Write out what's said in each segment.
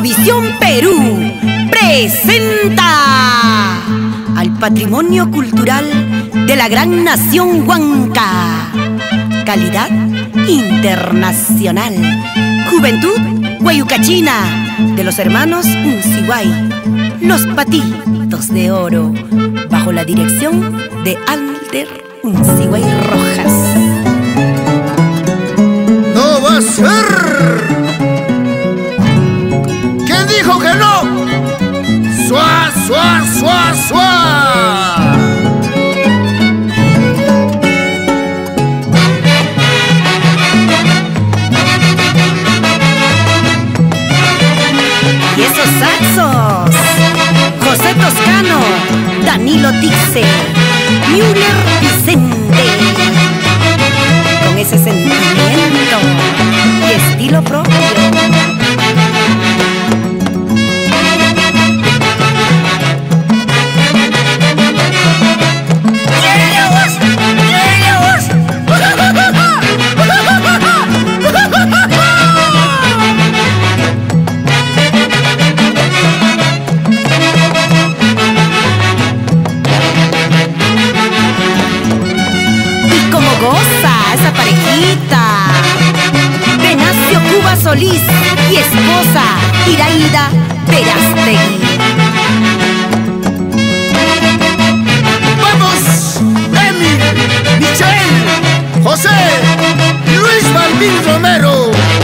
Radiovisión Perú presenta al patrimonio cultural de la gran nación huanca. Calidad internacional. Juventud guayucachina de los hermanos Unciguay. Los Patitos de Oro, bajo la dirección de Alder Unciguay Rojas. ¡No va a ser! ¿Quién dijo que no? ¡Suá, suá, suá, suá! Y esos saxos: José Toscano, Danilo Tixe, Müller Vicente. Con ese sentimiento y estilo propio. Goza esa parejita. Venancio Cuba Solís y esposa Iraida Verástegui. ¡Vamos! Emil, Michelle, José, Luis Balvin Romero,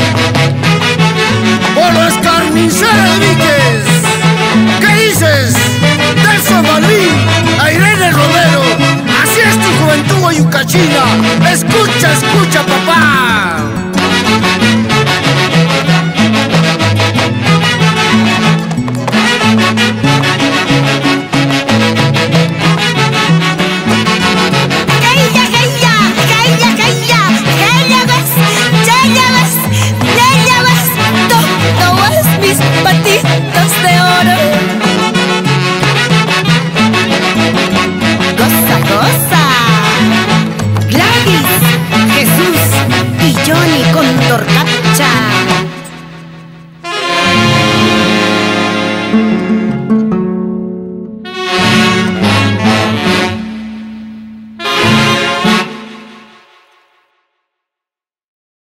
Polo Escarnicero Enríquez. ¿Qué dices? Nelson Balvin, a Irene Romero. Así es tu juventud guayucachina. Escucha, escucha, papá.